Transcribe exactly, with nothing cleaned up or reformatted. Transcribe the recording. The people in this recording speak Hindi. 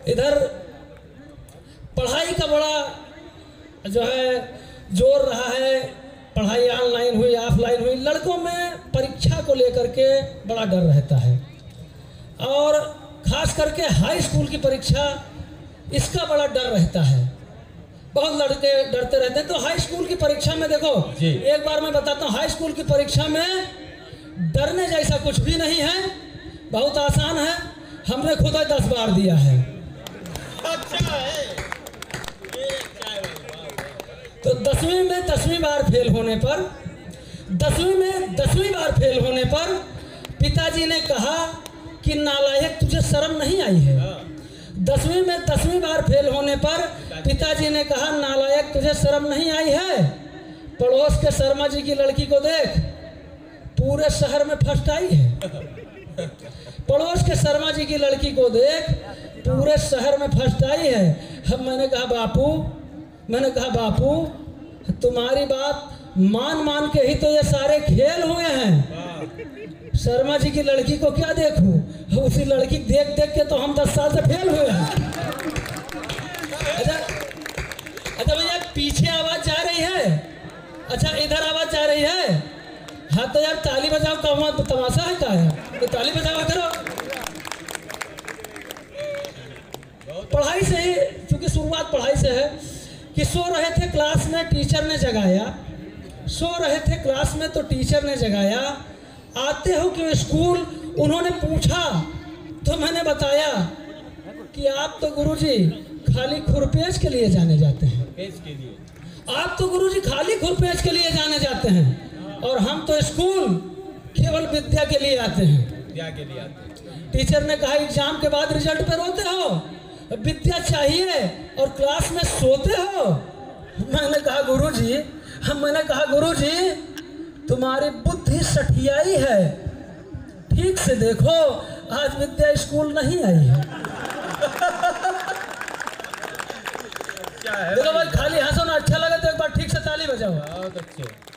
इधर पढ़ाई का बड़ा जो है जोर रहा है, पढ़ाई ऑनलाइन हुई ऑफलाइन हुई, लड़कों में परीक्षा को लेकर के बड़ा डर रहता है और ख़ास करके हाई स्कूल की परीक्षा इसका बड़ा डर रहता है। बहुत लड़के डरते रहते हैं। तो हाई स्कूल की परीक्षा में देखो, एक बार मैं बताता हूँ, हाई स्कूल की परीक्षा में डरने जैसा कुछ भी नहीं है, बहुत आसान है। हमने खुद ही दस बार दिया है। अच्छा है। तो दसवीं में दसवीं बार फेल होने पर दसवीं में दसवीं बार फेल होने पर पिताजी ने कहा कि नालायक, तुझे शर्म नहीं आई है? दसवीं में दसवीं बार फेल होने पर पिताजी ने कहा, नालायक, तुझे शर्म नहीं आई है? पड़ोस के शर्मा जी की लड़की को देख, पूरे शहर में फर्स्ट आई है। पड़ोस के शर्मा जी की लड़की को देख, पूरे शहर में फर्स्ट आई है। हम मैंने कहा बापू मैंने कहा बापू तुम्हारी बात मान मान के ही तो ये सारे खेल हुए हैं। शर्मा जी की लड़की को क्या देखूं? उसी लड़की देख देख के तो हम दस साल से फेल हुए हैं। अच्छा अच्छा भैया, पीछे आवाज जा रही है? अच्छा, इधर आवाज जा रही है? हाँ तो यार ताली बजाओ, का तो तमाशा है का है? तो ताली बजाओ करो। पढ़ाई से ही, क्योंकि शुरुआत पढ़ाई से है कि सो रहे थे क्लास में, टीचर ने जगाया। सो रहे थे क्लास में तो टीचर ने जगाया, आते हो कि स्कूल? उन्होंने पूछा तो मैंने बताया कि आप तो गुरुजी खाली खुरपेश के लिए जाने जाते हैं। आप तो गुरुजी खाली खुरपेश के लिए जाने जाते हैं और हम तो स्कूल केवल विद्या के लिए आते हैं। विद्या के लिए आते हैं। टीचर ने कहा, एग्जाम के बाद रिजल्ट पे रोते हो, विद्या चाहिए और क्लास में सोते हो। मैंने कहा गुरुजी हम मैंने कहा गुरुजी तुम्हारी बुद्धि सठियाई है, ठीक से देखो, आज विद्या स्कूल नहीं आई है। क्या है? देखो भाई, खाली हंसो ना, अच्छा लगे तो एक बार ठीक से ताली बजाओ। बहुत अच्छे।